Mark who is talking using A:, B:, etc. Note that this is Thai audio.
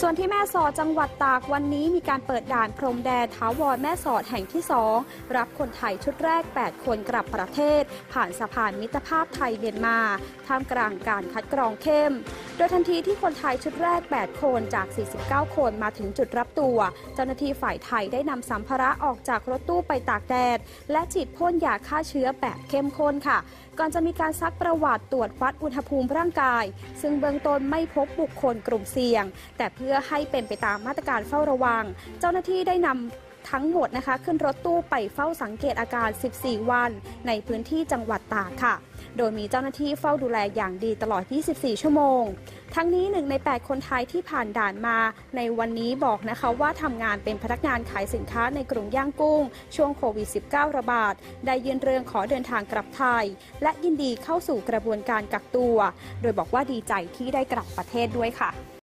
A: ส่วนที่แม่สอดจังหวัดตากวันนี้มีการเปิดด่านพรมแดนถาวรแม่สอดแห่งที่ 2รับคนไทยชุดแรก 8 คนกลับประเทศผ่านสะพานมิตรภาพไทยเมียนมาท่ามกลางการคัดกรองเข้มโดยทันทีที่คนไทยชุดแรก 8 คนจาก 49 คนมาถึงจุดรับตัวเจ้าหน้าที่ฝ่ายไทยได้นำสัมภาระออกจากรถตู้ไปตากแดดและฉีดพ่นยาฆ่าเชื้อแบบเข้มข้นค่ะก่อนจะมีการซักประวัติตรวจวัดอุณหภูมิร่างกายซึ่งเบื้องต้นไม่พบบุคคลกลุ่มเสี่ยงแต่เพื่อให้เป็นไปตามมาตรการเฝ้าระวังเจ้าหน้าที่ได้นำทั้งหมดนะคะขึ้นรถตู้ไปเฝ้าสังเกตอาการ 14 วันในพื้นที่จังหวัดตากค่ะโดยมีเจ้าหน้าที่เฝ้าดูแลอย่างดีตลอด 24 ชั่วโมงทั้งนี้1 ใน 8 คนไทยที่ผ่านด่านมาในวันนี้บอกนะคะว่าทำงานเป็นพนักงานขายสินค้าในกรุงย่างกุ้งช่วงโควิด -19 ระบาดได้ยื่นเรื่องขอเดินทางกลับไทยและยินดีเข้าสู่กระบวนการกักตัวโดยบอกว่าดีใจที่ได้กลับประเทศด้วยค่ะ